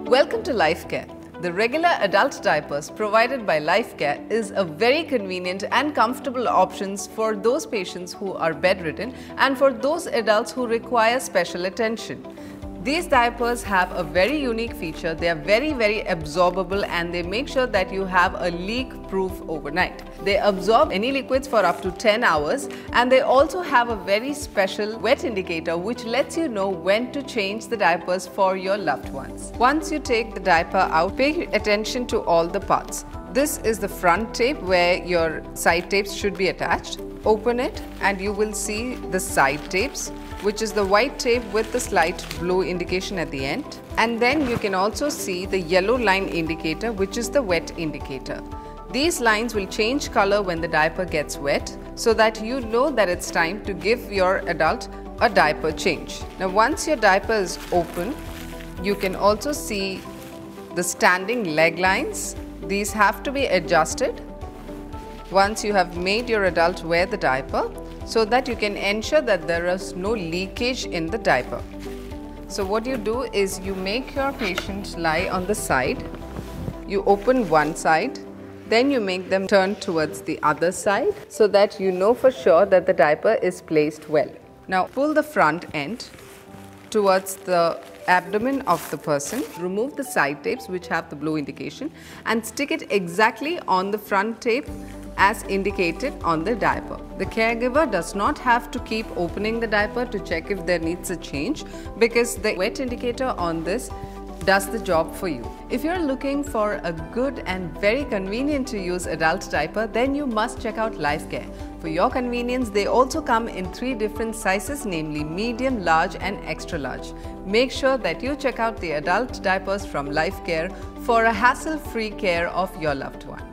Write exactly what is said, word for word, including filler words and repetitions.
Welcome to Lifecare. The regular adult diapers provided by Lifecare is a very convenient and comfortable options for those patients who are bedridden and for those adults who require special attention. These diapers have a very unique feature. They are very very absorbable and they make sure that you have a leak-proof overnight. They absorb any liquids for up to ten hours and they also have a very special wet indicator which lets you know when to change the diapers for your loved ones. Once you take the diaper out, pay attention to all the parts. This is the front tape where your side tapes should be attached. Open it and you will see the side tapes, which is the white tape with the slight blue indication at the end. And then you can also see the yellow line indicator, which is the wet indicator. These lines will change color when the diaper gets wet so that you know that it's time to give your adult a diaper change. Now once your diaper is open, you can also see the standing leg lines. These have to be adjusted once you have made your adult wear the diaper, so that you can ensure that there is no leakage in the diaper. So what you do is you make your patient lie on the side, you open one side, then you make them turn towards the other side so that you know for sure that the diaper is placed well. Now pull the front end towards the abdomen of the person, remove the side tapes which have the blue indication and stick it exactly on the front tape as indicated on the diaper. The caregiver does not have to keep opening the diaper to check if there needs a change because the wet indicator on this does the job for you. If you're looking for a good and very convenient to use adult diaper, then you must check out Lifecare. For your convenience, they also come in three different sizes, namely medium, large and extra large. Make sure that you check out the adult diapers from Lifecare for a hassle-free care of your loved one.